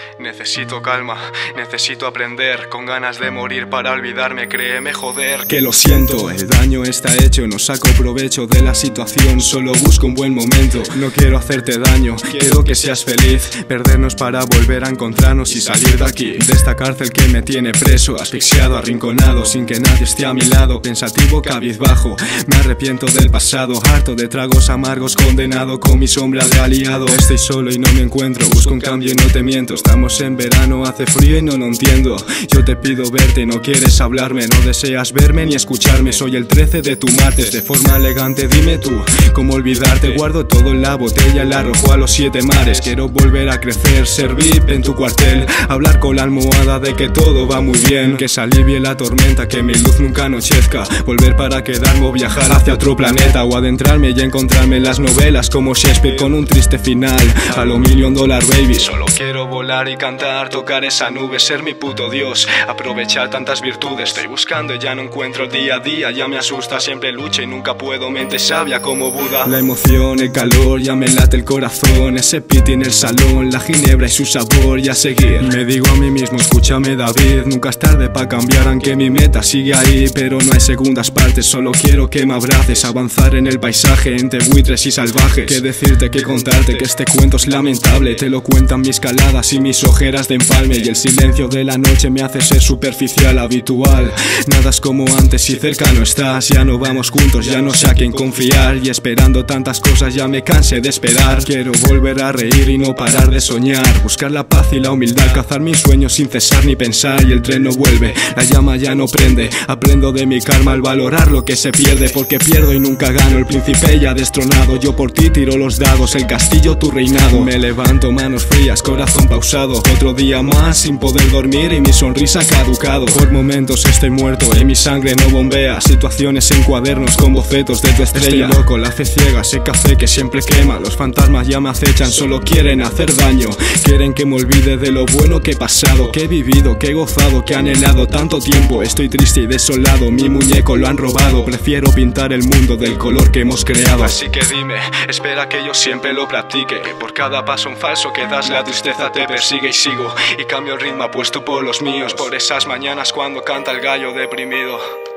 Necesito calma, necesito aprender, con ganas de morir para olvidarme, créeme, joder. Que lo siento, el daño está hecho, no saco provecho de la situación, solo busco un buen momento. No quiero hacerte daño, quiero que seas feliz, perdernos para volver a encontrarnos y salir de aquí, de esta cárcel que me tiene preso, asfixiado, arrinconado, sin que nadie esté a mi lado, pensativo, cabizbajo. Me arrepiento del pasado, harto de tragos amargos, condenado con mi sombra de aliado. Estoy solo y no me encuentro, busco un cambio y no te miento. Estamos en verano, hace frío y no entiendo. Yo te pido verte, no quieres hablarme, no deseas verme ni escucharme. Soy el 13 de tu martes, de forma elegante dime tú cómo olvidarte. Guardo todo en la botella, la arrojo a los 7 mares. Quiero volver a crecer, ser VIP en tu cuartel, hablar con la almohada de que todo va muy bien, que se alivie la tormenta, que mi luz nunca anochezca, volver para quedarme o viajar hacia otro planeta, o adentrarme y encontrarme en las novelas como Shakespeare con un triste final, a lo $1 Million Baby. Solo quiero volar y cantar, tocar esa nube, ser mi puto Dios, aprovechar tantas virtudes. Estoy buscando y ya no encuentro día a día, ya me asusta, siempre lucho y nunca puedo, mente sabia como Buda. La emoción, el calor, ya me late el corazón, ese piti en el salón, la ginebra y su sabor, y a seguir. Me digo a mí mismo, escúchame David, nunca es tarde para cambiar, aunque mi meta sigue ahí, pero no hay segundas partes, solo quiero que me abraces, avanzar en el paisaje, entre buitres y salvajes. Que decirte, que contarte, que este cuento es lamentable, te lo cuentan mis caladas y mis ojeras de empalme, y el silencio de la noche me hace ser superficial, habitual. Nada es como antes y cercano estás, ya no vamos juntos, ya no sé a quién confiar, y esperando tantas cosas ya me cansé de esperar. Quiero volver a reír y no parar de soñar, buscar la paz y la humildad, cazar mis sueños sin cesar ni pensar, y el tren no vuelve, la llama ya no prende. Aprendo de mi karma al valorar lo que se pierde, porque pierdo y nunca gano. El príncipe ya destronado, yo por ti tiro los dados, el castillo tu reinado. Me levanto, manos frías, corazón pausado, otro día más sin poder dormir y mi sonrisa caducado. Por momentos estoy muerto y mi sangre no bombea, situaciones en cuadernos con bocetos de tu estrella. Estoy loco, la fe ciega, ese café que siempre quema, los fantasmas ya me acechan, solo quieren hacer daño. Quieren que me olvide de lo bueno que he pasado, que he vivido, que he gozado, que he anhelado tanto tiempo. Estoy triste y desolado, mi muñeco lo han robado, prefiero pintar el mundo del color que hemos creado. Así que dime, espera que yo siempre lo practique, que por cada paso en falso que das la tristeza te persigue y sigo, y cambio el ritmo apuesto por los míos, por esas mañanas cuando canta el gallo deprimido.